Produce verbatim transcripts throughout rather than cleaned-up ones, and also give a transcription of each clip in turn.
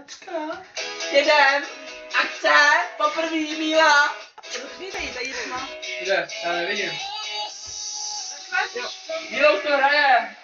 Tačka. Jedem. Akce. Poprvý Míla. Rozvíjte jí, tady jdeme. Kde? Já nevidím. Míla už to hraje.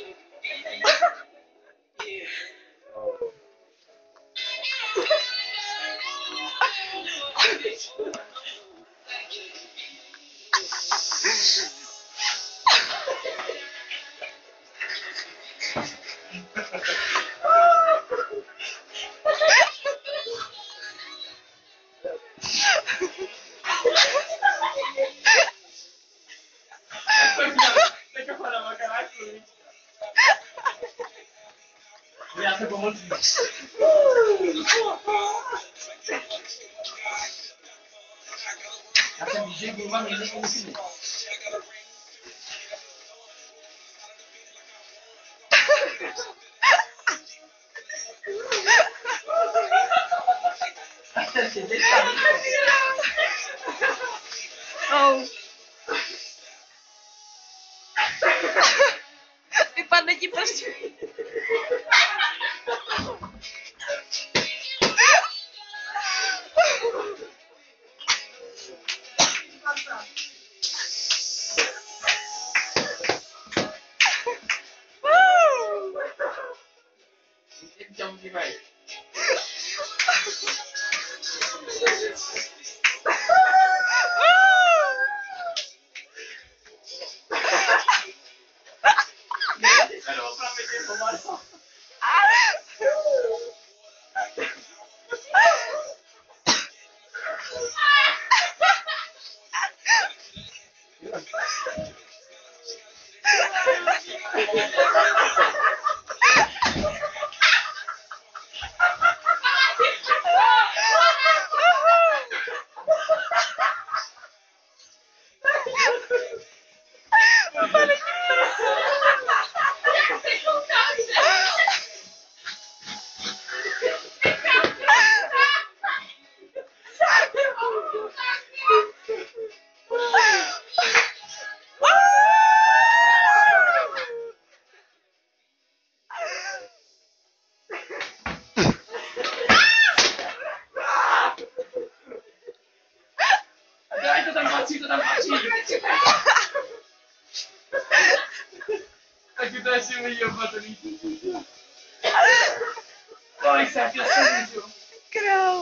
Já se pomoci. Já jsem víš, že kurva mě nemusím. Oh. Vypadne ti prostě. Daj to tam patří, to tam patří. Taky to je silný opatrný. Kolik se chtěl se můžu. Král.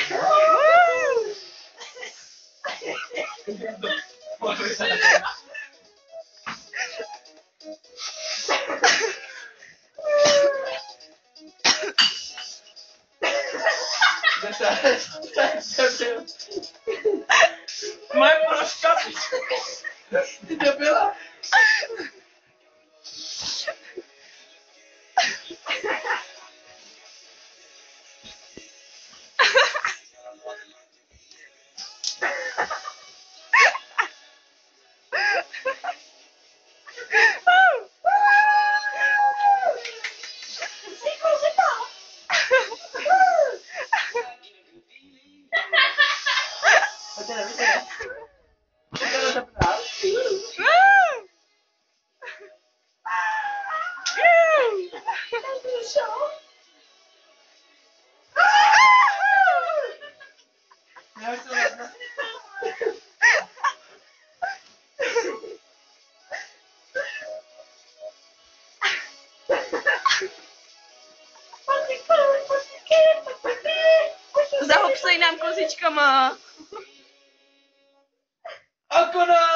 Moje ponožka. Ty debila. Zahopsej nám kozičkama. Akorát.